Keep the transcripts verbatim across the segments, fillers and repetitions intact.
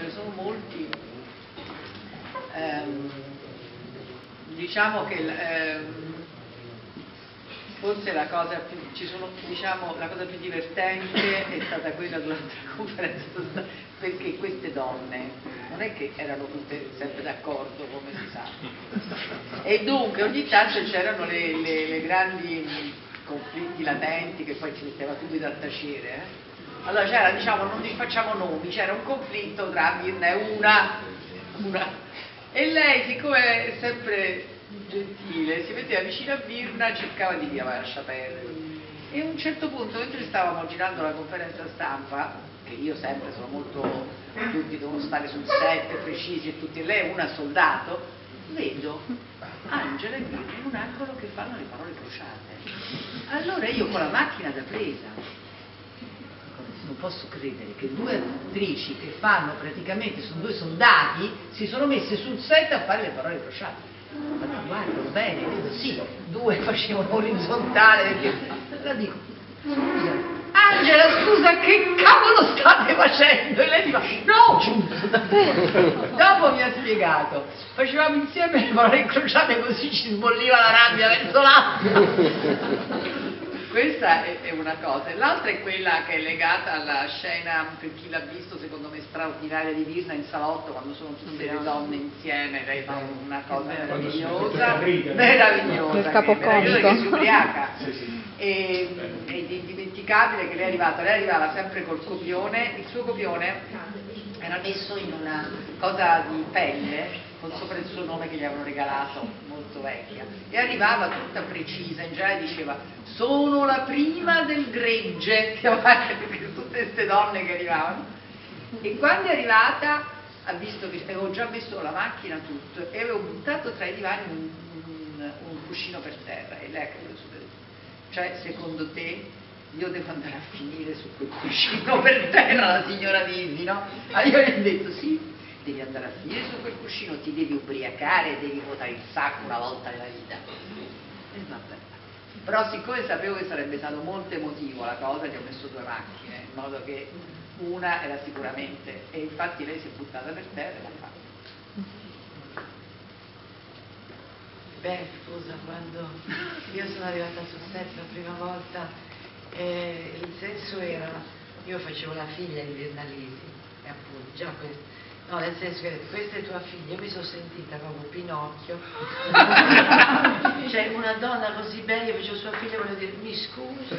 ce ne sono molti. Ehm, diciamo che ehm, forse la cosa più, ci sono, diciamo, la cosa più divertente è stata quella durante la conferenza, perché queste donne non è che erano tutte sempre d'accordo, come si sa, e dunque ogni tanto c'erano le, le, le grandi conflitti latenti che poi ci metteva subito a tacere. Eh? Allora c'era, diciamo, non facciamo nomi, c'era un conflitto tra Virna e una, una, e lei, siccome è sempre gentile, si metteva vicino a Virna e cercava di dire lascia perdere. E a un certo punto, mentre stavamo girando la conferenza stampa, che io sempre sono molto, tutti devono stare sul set precisi e tutti, lei è una soldato, vedo Angela e Virna in un angolo che fanno le parole crociate. Allora io con la macchina da presa, non posso credere che due attrici che fanno praticamente, sono due soldati, si sono messe sul set a fare le parole crociate. Ma guardano bene, vedo, sì, due facevano orizzontale, perché la dico, scusa, Angela, scusa, che cavolo state facendo? E lei dice, no, giusto, dopo mi ha spiegato, facevamo insieme le parole crociate così ci sbolliva la rabbia verso l'altro. Questa è una cosa, l'altra è quella che è legata alla scena, per chi l'ha visto, secondo me straordinaria, di Virna in salotto, quando sono tutte le donne insieme, lei fa una cosa meravigliosa, meravigliosa, il capocomico, che si ubriaca, e è indimenticabile che lei è arrivata, lei arrivava sempre col copione, il suo copione era messo in una cosa di pelle, con sopra il suo nome che gli avevano regalato, molto vecchia, e arrivava tutta precisa, in generale diceva sono la prima del gregge, perché tutte queste donne che arrivavano, e quando è arrivata ha visto che avevo già messo la macchina tutto e avevo buttato tra i divani un, un, un cuscino per terra, e lei ha capito subito, cioè secondo te io devo andare a finire su quel cuscino per terra, la signora Visi, no? Allora io gli ho detto sì, devi andare a finire su quel cuscino, ti devi ubriacare, devi votare il sacco una volta nella vita. E vabbè. Però siccome sapevo che sarebbe stato molto emotivo la cosa, gli ho messo due macchine, in modo che una era sicuramente, e infatti lei si è buttata per terra e l'ha fatta. Beh, scusa, quando io sono arrivata sul set la prima volta, eh, il senso era, io facevo la figlia di Virna Lisi, e appunto già questo, no, nel senso che questa è tua figlia, io mi sono sentita proprio Pinocchio, cioè una donna così bella, io facevo sua figlia, volevo dire mi scusi,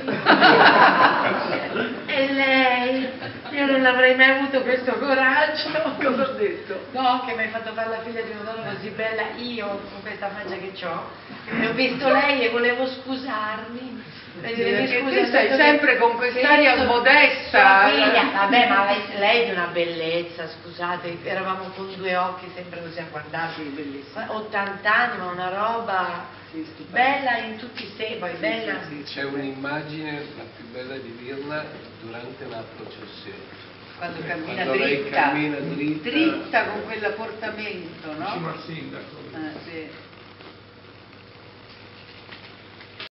e lei, io non avrei mai avuto questo coraggio. Cosa ho detto? No, che mi hai fatto fare la figlia di una donna così bella, io con questa faccia che ho, e ho visto lei e volevo scusarmi. Perché dire, tu stai sempre con quest'aria modesta. Figlia, vabbè, ma lei, lei è di una bellezza, scusate, eravamo con due occhi sempre così a guardarsi, bellissima. ottanta anni, ma una roba sì, bella in tutti i sensi, poi sì, bella. Sì, sì. C'è un'immagine, la più bella di Virna, durante la processione. Quando cammina, Quando dritta, cammina dritta, dritta con quell'apportamento, no? Vicino al sindaco. Ah, sì.